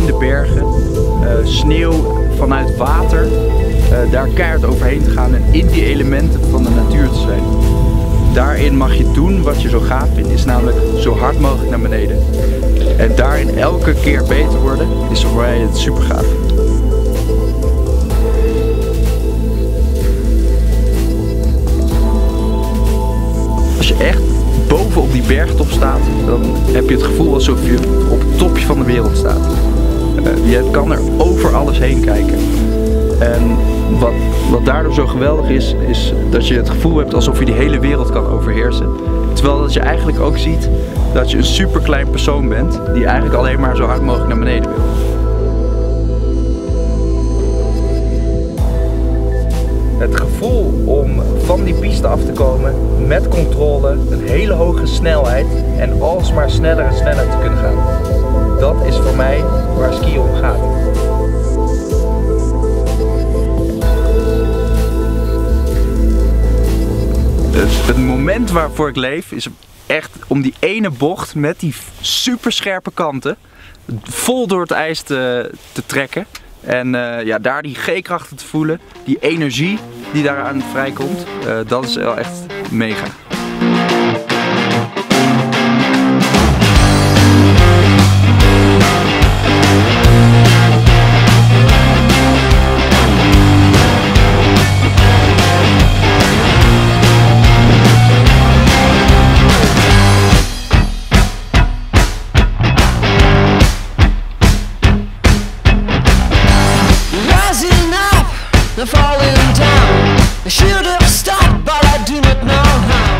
in de bergen, sneeuw vanuit water, daar keihard overheen te gaan en in die elementen van de natuur te zijn. Daarin mag je doen wat je zo gaaf vindt, is namelijk zo hard mogelijk naar beneden. En daarin elke keer beter worden, is voor mij het super gaaf. Als je echt boven op die bergtop staat, dan heb je het gevoel alsof je op het topje van de wereld staat. Je kan er over alles heen kijken. En wat daardoor zo geweldig is dat je het gevoel hebt alsof je die hele wereld kan overheersen. Terwijl dat je eigenlijk ook ziet dat je een super klein persoon bent die eigenlijk alleen maar zo hard mogelijk naar beneden wil. Het gevoel om van die piste af te komen met controle, een hele hoge snelheid en alsmaar sneller en sneller te kunnen gaan. Dat is voor mij waar skiën om gaat. Het moment waarvoor ik leef is echt om die ene bocht met die super scherpe kanten vol door het ijs te trekken. En ja, daar die G-krachten te voelen, die energie die daaraan vrijkomt, dat is wel echt mega. Falling down, I should have stopped, but I do not know how.